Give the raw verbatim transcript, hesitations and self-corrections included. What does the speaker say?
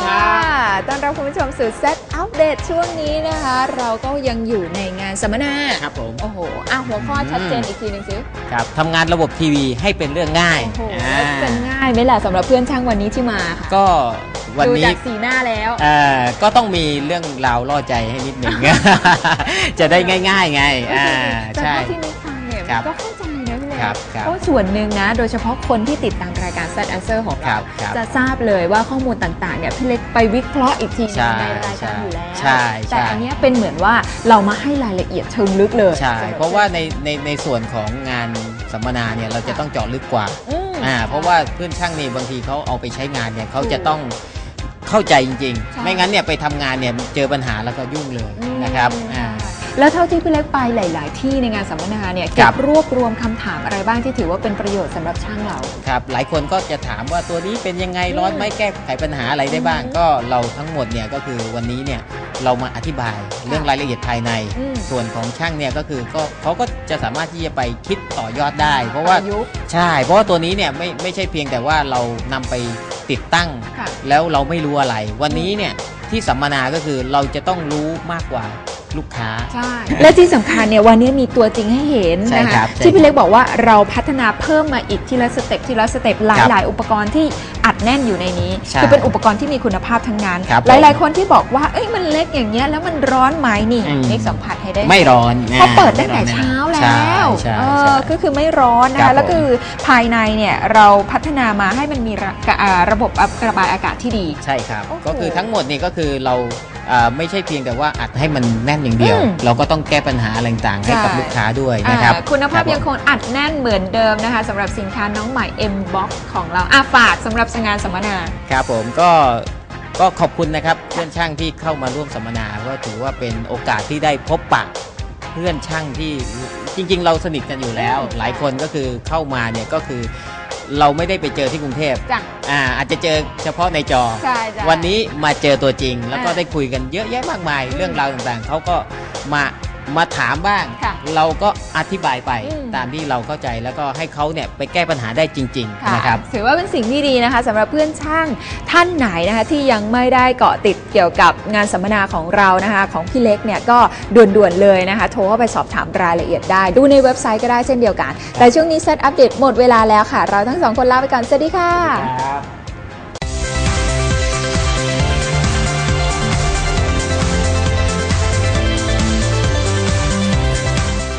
ครับต้อนรับคุณผู้ชมสู่เซตอัปเดตช่วงนี้นะคะเราก็ยังอยู่ในงานสัมมนาครับผมโอ้โหอ่ะหัวข้อชัดเจนอีกทีหนึ่งสิครับทำงานระบบทีวีให้เป็นเรื่องง่ายโอ้โหเป็นง่ายไหมล่ะสำหรับเพื่อนช่างวันนี้ที่มาค่ะก็วันนี้ดูจากสีหน้าแล้วเอ่อก็ต้องมีเรื่องราวล่อใจให้นิดหนึ่ง จะได้ง่ายๆไงอ่าใช่ที่นิฟังเนี่ยก็เข้าใจนะพี่เล็กเพราะส่วนหนึ่งนะโดยเฉพาะคนที่ติดตามรายการ Set Answer ของเราจะทราบเลยว่าข้อมูลต่างๆเนี่ยพี่เล็กไปวิเคราะห์อีกทีในรายการอยู่แล้วแต่อันนี้เป็นเหมือนว่าเรามาให้รายละเอียดเชิงลึกเลยใช่เพราะว่าในในในส่วนของงานสัมมนาเนี่ยเราจะต้องเจาะลึกกว่าอ่าเพราะว่าเพื่อนช่างนี่บางทีเขาเอาไปใช้งานเนี่ยเขาจะต้องเข้าใจจริงๆไม่งั้นเนี่ยไปทำงานเนี่ยเจอปัญหาแล้วก็ยุ่งเลยนะครับแล้วเท่าที่พี่เล็กไปหลายๆที่ในงานสัมมนาเนี่ยเก็บรวบรวมคำถามอะไรบ้างที่ถือว่าเป็นประโยชน์สำหรับช่างเราครับหลายคนก็จะถามว่าตัวนี้เป็นยังไงร้อนไหมแก้ไขปัญหาอะไรได้บ้างก็เราทั้งหมดเนี่ยก็คือวันนี้เนี่ยเรามาอธิบายเรื่องรายละเอียดภายในส่วนของช่างเนี่ยก็คือก็เขาก็จะสามารถที่จะไปคิดต่อยอดได้เพราะว่าใช่เพราะว่าตัวนี้เนี่ยไม่ไม่ใช่เพียงแต่ว่าเรานำไปติดตั้งแล้วเราไม่รู้อะไรวันนี้เนี่ยที่สัมมนาก็คือเราจะต้องรู้มากกว่าลูกค้าใช่และที่สำคัญเนี่ยวันนี้มีตัวจริงให้เห็นนะคะที่พี่เล็กบอกว่าเราพัฒนาเพิ่มมาอีกทีละสเต็ปทีละสเต็ปหลายหลายอุปกรณ์ที่อัดแน่นอยู่ในนี้คือเป็นอุปกรณ์ที่มีคุณภาพทั้งนั้นหลายๆคนที่บอกว่าเอ้ยมันเล็กอย่างเงี้ยแล้วมันร้อนไหมนี่เล็กสัมผัสให้ได้ไม่ร้อนเพราะเปิดตั้งแต่เช้าแล้วก็คือไม่ร้อนนะคะแล้วคือภายในเนี่ยเราพัฒนามาให้มันมีระบบระบายอากาศที่ดีใช่ครับก็คือทั้งหมดนี่ก็คือเราไม่ใช่เพียงแต่ว่าอัดให้มันแน่นอย่างเดียวเราก็ต้องแก้ปัญหาอะไรต่างๆให้กับลูกค้าด้วยนะครับคุณภาพยังคงอัดแน่นเหมือนเดิมนะคะสำหรับสินค้าน้องใหม่ M Box ของเราอาฝากสำหรับงานสัมมนาครับผมก็ก็ขอบคุณนะครับเพื่อนช่างที่เข้ามาร่วมสัมมนาก็ถือว่าเป็นโอกาสที่ได้พบปะเพื่อนช่างที่จริงๆเราสนิทกันอยู่แล้วหลายคนก็คือเข้ามาเนี่ยก็คือเราไม่ได้ไปเจอที่กรุงเทพอ่าอาจจะเจอเฉพาะในจอวันนี้มาเจอตัวจริงแล้วก็ได้คุยกันเยอะแยะมากมายเรื่องราวต่างๆเขาก็มามาถามบ้างเราก็อธิบายไปตามที่เราเข้าใจแล้วก็ให้เขาเนี่ยไปแก้ปัญหาได้จริงๆนะครับถือว่าเป็นสิ่งที่ดีนะคะสำหรับเพื่อนช่างท่านไหนนะคะที่ยังไม่ได้เกาะติดเกี่ยวกับงานสัมมนาของเรานะคะของพี่เล็กเนี่ยก็ด่วนๆเลยนะคะโทรเข้าไปสอบถามรายละเอียดได้ดูในเว็บไซต์ก็ได้เช่นเดียวกันแต่ช่วงนี้เซตอัปเดตหมดเวลาแล้วค่ะเราทั้งสองคนลาไปก่อนสวัสดีค่ะ